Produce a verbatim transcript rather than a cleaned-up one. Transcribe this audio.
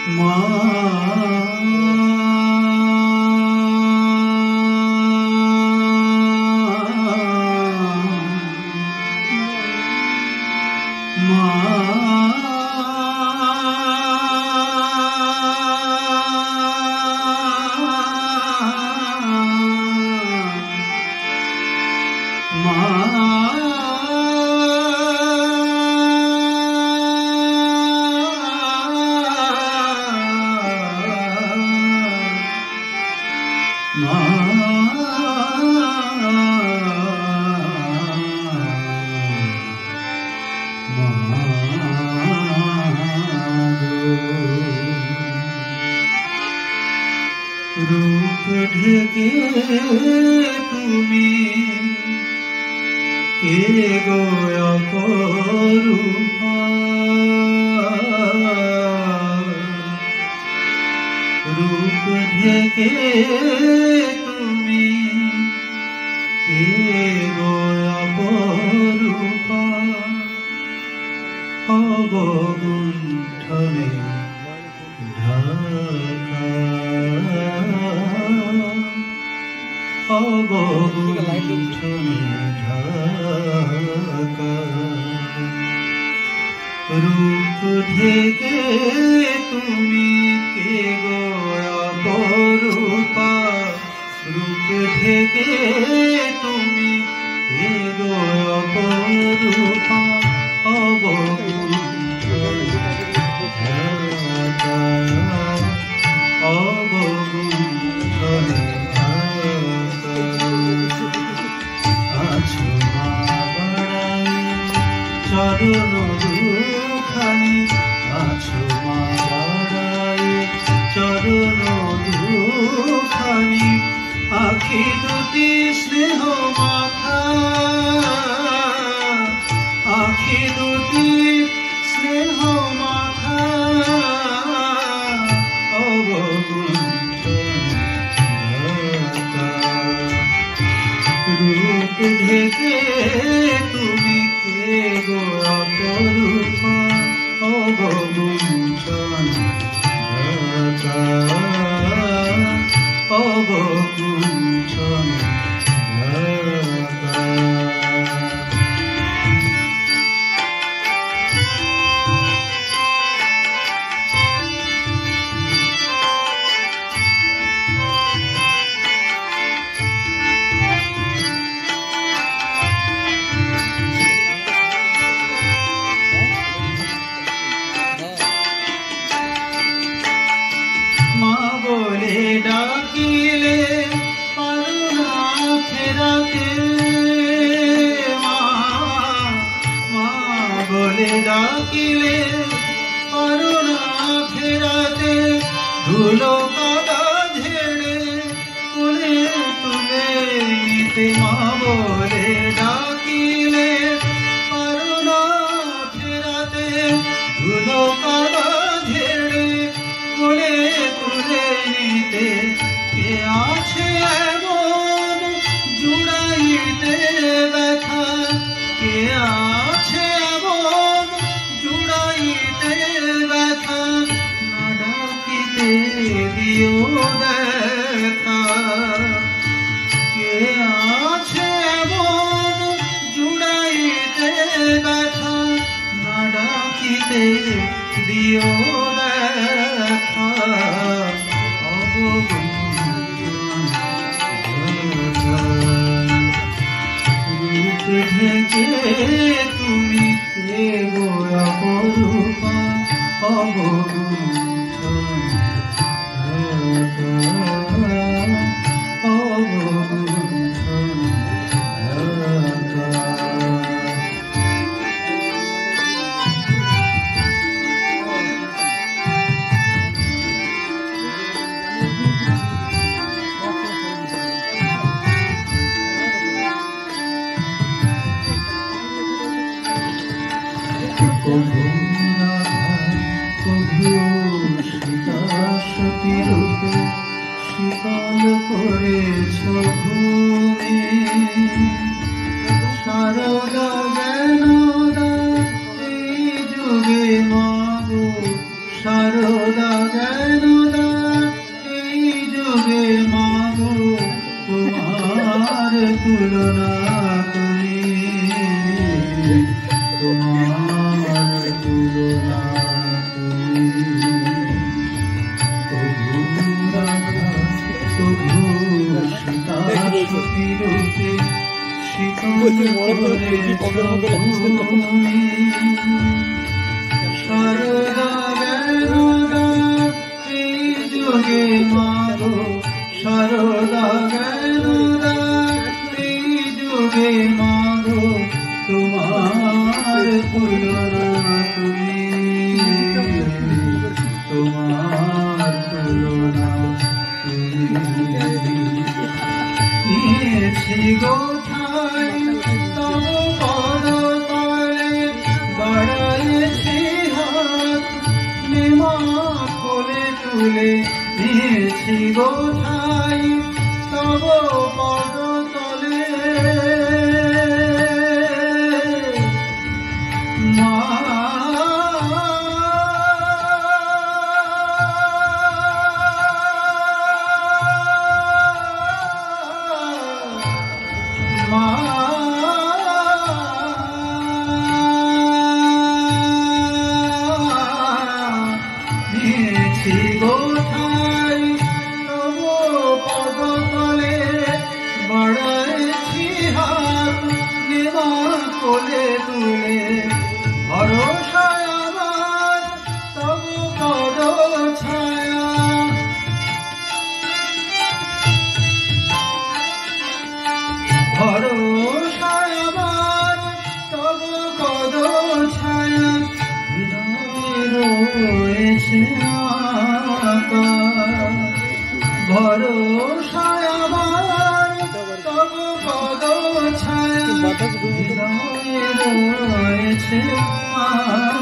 रूप ढेके तुमी के गो अपरूपा रूप ढेके तुमी के गो अपरूपा अवगुंठने अवगुंठने ढाका रूप ढेके तुमी के गो अपरूपा रूप ढेके तुमी के गो अपरूपा अवगुंठने ढाका अवगुंठने चरण दुखानी आछो मा बाड़ाई चरण दुखानी आखि दुटी स्नेह माखा आखि दुटी स्नेह माखा रूप ढेके तुमी के गो अपरूपा अवगुंठने ढाका अवगुंठने ढाका बोले डाकिले पारुना फेराते माँ माँ बोले डाकिले पारुना फेराते धूलो कादा झेड़े कुले तुले नीते माँ बोले डाकिले पारुना फेराते धूलो कादा झेड़े कुले नीते के आछे एमन जुड़ाइते व्यथा के आछे एमन जुड़ाइते व्यथा ना डाकिते दियो देखा के आछे एमन जुड़ाइते व्यथा ना डाकिते दियो देखा रूप ढेके तुमी के गो अपरूपा अवगुंठने ढाका अवगुंठने ढाका कभू राधा कभू सीता सती रूपे शीतल करेছ भूमि शारदा জ্ঞানদা এই যুগে মাগো शारदा তুলে নিয়েছি গো ঠাই তব পদতলে মা কোলে তুলে ভরসায় আমার তব পদ ছায়া ভরসায় আমার তব পদ ছায়া হৃদয়ে রয়েছে আঁকা ভরসায় আমার তব পদ ছায়া হৃদয়ে রয়েছে